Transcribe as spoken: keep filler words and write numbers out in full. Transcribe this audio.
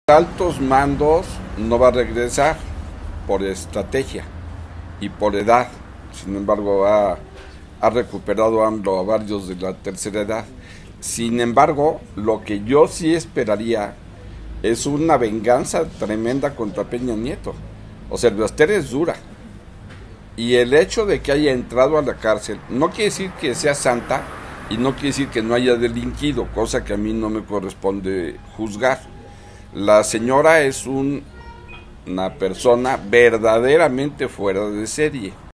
Altos mandos no va a regresar por estrategia y por edad. Sin embargo, ha, ha recuperado AMLO a varios de la tercera edad. Sin embargo, lo que yo sí esperaría es una venganza tremenda contra Peña Nieto. O sea, el Baster es dura. Y el hecho de que haya entrado a la cárcel no quiere decir que sea santa y no quiere decir que no haya delinquido, cosa que a mí no me corresponde juzgar. La señora es un, una persona verdaderamente fuera de serie.